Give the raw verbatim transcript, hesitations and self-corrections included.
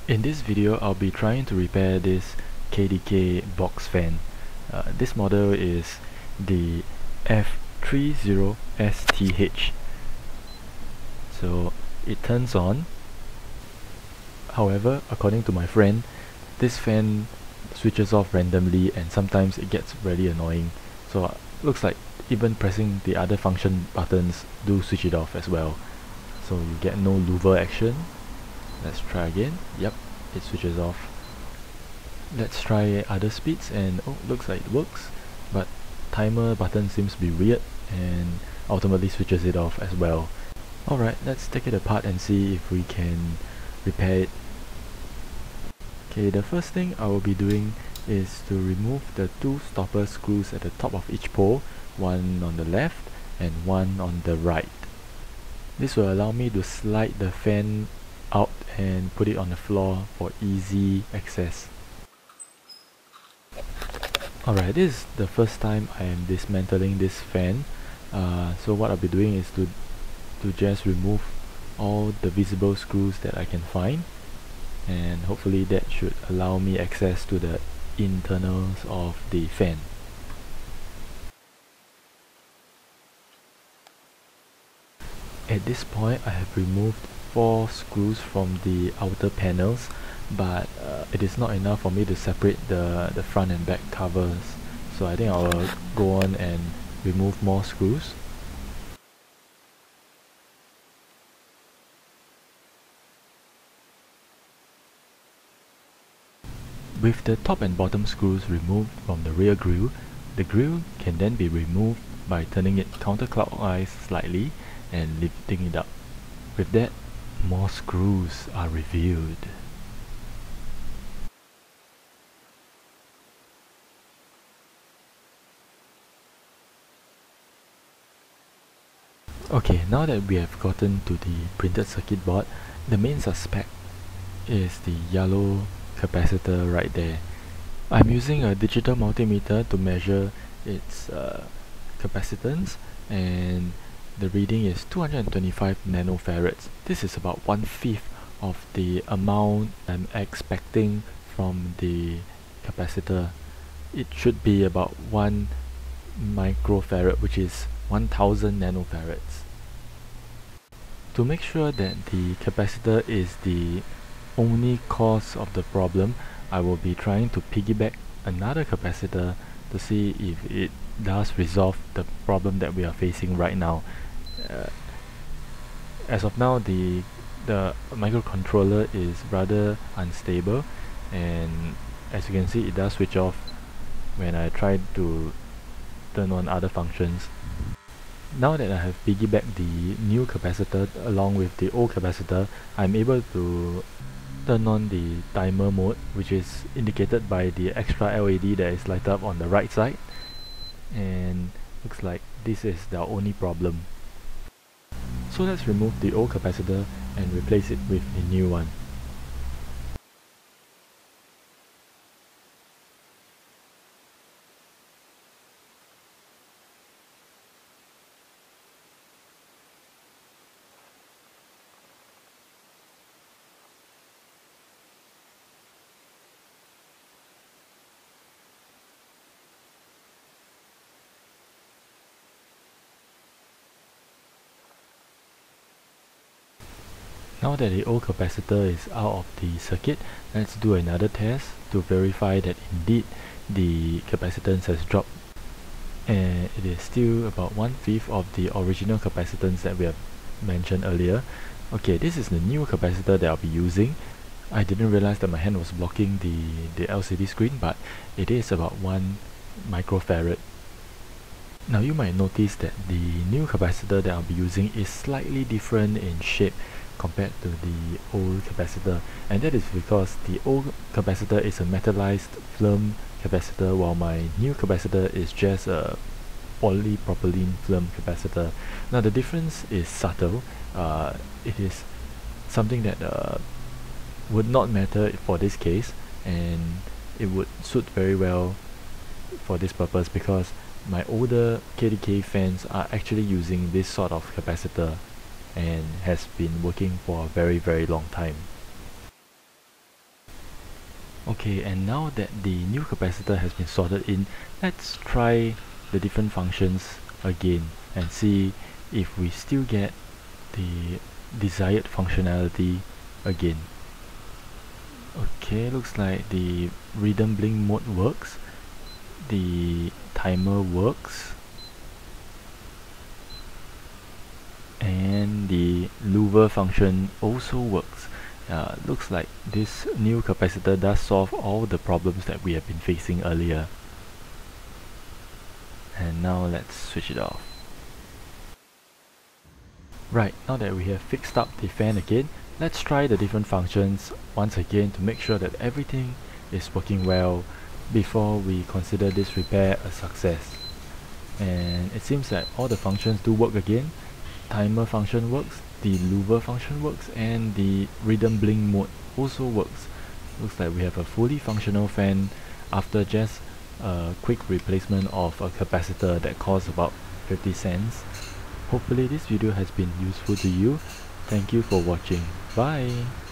In this video, I'll be trying to repair this K D K box fan. Uh, this model is the F thirty S T H. So it turns on. However, according to my friend, this fan switches off randomly and sometimes it gets really annoying. So uh, looks like even pressing the other function buttons do switch it off as well. So you get no louver action. Let's try again. Yep, it switches off. Let's try other speeds and oh, looks like it works. But timer button seems to be weird and ultimately switches it off as well. Alright, let's take it apart and see if we can repair it. Okay, the first thing I will be doing is to remove the two stopper screws at the top of each pole, one on the left and one on the right. This will allow me to slide the fan out and put it on the floor for easy access. Alright, this is the first time I am dismantling this fan. Uh, so what I'll be doing is to, to just remove all the visible screws that I can find, and hopefully that should allow me access to the internals of the fan. At this point, I have removed four screws from the outer panels, but uh, it is not enough for me to separate the, the front and back covers. So I think I will go on and remove more screws. With the top and bottom screws removed from the rear grille, the grille can then be removed by turning it counterclockwise slightly and lifting it up. With that, more screws are revealed. Okay, now that we have gotten to the printed circuit board, the main suspect is the yellow capacitor right there. I'm using a digital multimeter to measure its uh, capacitance, and the reading is two hundred twenty-five nanofarads. This is about one fifth of the amount I'm expecting from the capacitor. It should be about one microfarad, which is one thousand nanofarads. To make sure that the capacitor is the only cause of the problem, I will be trying to piggyback another capacitor to see if it does resolve the problem that we are facing right now. Uh, as of now, the the microcontroller is rather unstable, and as you can see, it does switch off when I try to turn on other functions. Now that I have piggybacked the new capacitor along with the old capacitor, I'm able to turn on the timer mode, which is indicated by the extra L E D that is lighted up on the right side, and looks like this is the only problem. So let's remove the old capacitor and replace it with a new one. Now that the old capacitor is out of the circuit, let's do another test to verify that indeed the capacitance has dropped, and it is still about one fifth of the original capacitance that we have mentioned earlier. Okay, this is the new capacitor that I'll be using. I didn't realize that my hand was blocking the, the L C D screen, but it is about one microfarad. Now you might notice that the new capacitor that I'll be using is slightly different in shape compared to the old capacitor, and that is because the old capacitor is a metallized film capacitor, while my new capacitor is just a polypropylene film capacitor. Now the difference is subtle. Uh, it is something that uh, would not matter for this case, and it would suit very well for this purpose because my older K D K fans are actually using this sort of capacitor and has been working for a very very long time. Okay, and now that the new capacitor has been sorted in, let's try the different functions again and see if we still get the desired functionality again. Okay, looks like the rhythm blink mode works, the timer works, and the louver function also works. Uh, looks like this new capacitor does solve all the problems that we have been facing earlier. And now let's switch it off. Right, now that we have fixed up the fan again, let's try the different functions once again to make sure that everything is working well before we consider this repair a success. And it seems that all the functions do work again. Timer function works, the louver function works, and the rhythm blink mode also works. Looks like we have a fully functional fan after just a quick replacement of a capacitor that costs about fifty cents. Hopefully this video has been useful to you. Thank you for watching. Bye!